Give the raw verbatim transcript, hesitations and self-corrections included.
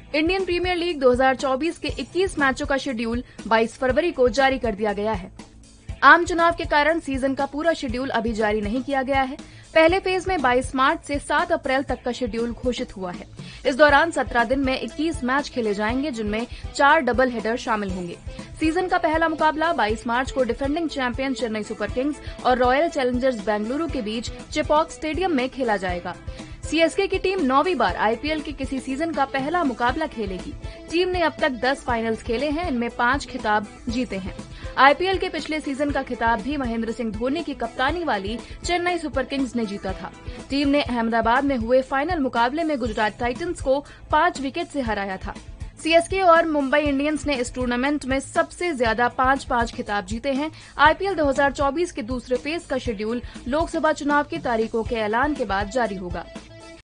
Indian premiere league दो हज़ार चौबीस के इक्कीस मैचों का शेड्यूल बाईस फरवरी को जारी कर दिया गया है। आम चुनाव के कारण सीजन का पूरा शेड्यूल अभी जारी नहीं किया गया है। पहले फेज में बाईस मार्च से सात अप्रैल तक का शेड्यूल घोषित हुआ है। इस दौरान सत्रह दिन में इक्कीस मैच खेले जाएंगे, जिनमें चार डबल हेडर शामिल होंगे। सीजन का पहला मुकाबला बाईस मार्च को defending champion Chennai super kings और रॉयल चैलेंजर्स बेंगलुरु के बीच चेपॉक स्टेडियम में खेला जाएगा। सीएसके की टीम नौवीं बार आईपीएल के किसी सीजन का पहला मुकाबला खेलेगी। टीम ने अब तक दस फाइनल्स खेले हैं, इनमें पांच खिताब जीते हैं। आईपीएल के पिछले सीजन का खिताब भी महेंद्र सिंह धोनी की कप्तानी वाली चेन्नई सुपर किंग्स ने जीता था। टीम ने अहमदाबाद में हुए फाइनल मुकाबले में गुजरात टाइटंस को पांच विकेट से हराया था। सीएसके और मुंबई इंडियंस ने इस टूर्नामेंट में सबसे ज्यादा पांच पांच खिताब जीते हैं। आईपीएल दो हज़ार चौबीस के दूसरे फेज का शेड्यूल लोकसभा चुनाव की तारीखों के ऐलान के बाद जारी होगा।